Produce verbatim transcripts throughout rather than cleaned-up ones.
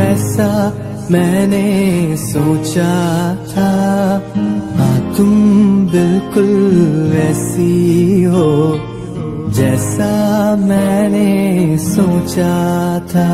ऐसा मैंने सोचा था। हाँ तुम बिल्कुल वैसी हो जैसा मैंने सोचा था।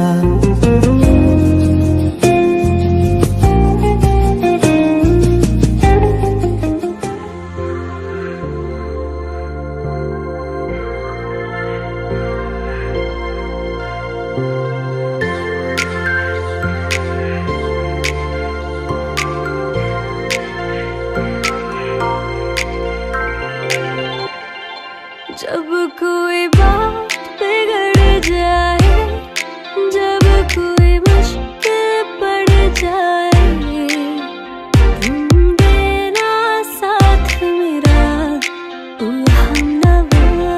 जब कोई बात बिगड़ जाए, जब कोई मुश्किल पड़ जाए, तुम देना साथ मेरा ओ हमनवा।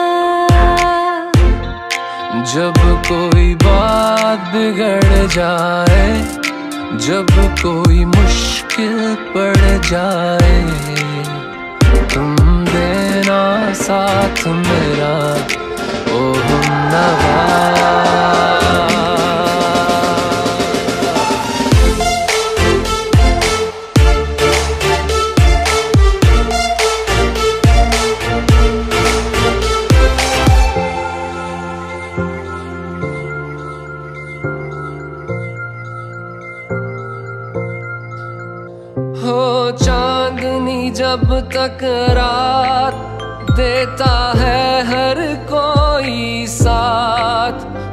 जब कोई बात बिगड़ जाए, जब कोई मुश्किल पड़ जाए, तुम देना साथ मेरा ओ हमनवा। हो चांदनी जब तक रात देता है हर कोई साथ,